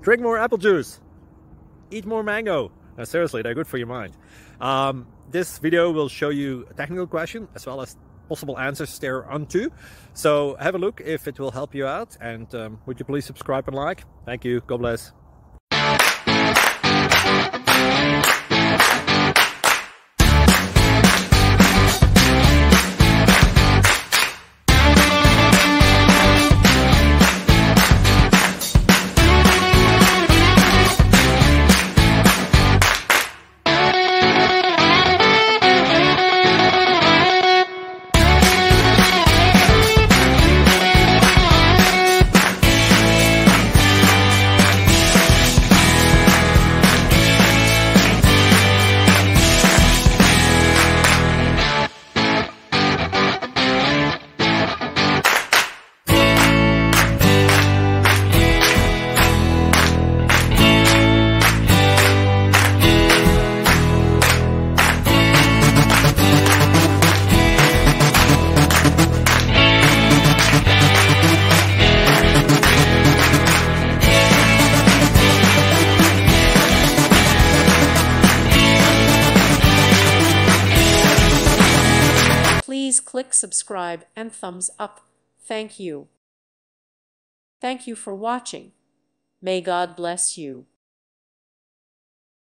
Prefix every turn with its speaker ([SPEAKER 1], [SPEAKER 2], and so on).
[SPEAKER 1] Drink more apple juice. Eat more mango. No, seriously, they're good for your mind. This video will show you a technical question as well as possible answers thereunto. So have a look if it will help you out, and would you please subscribe and like? Thank you. God bless.
[SPEAKER 2] Please click subscribe and thumbs up. Thank you. Thank you for watching. May God bless you.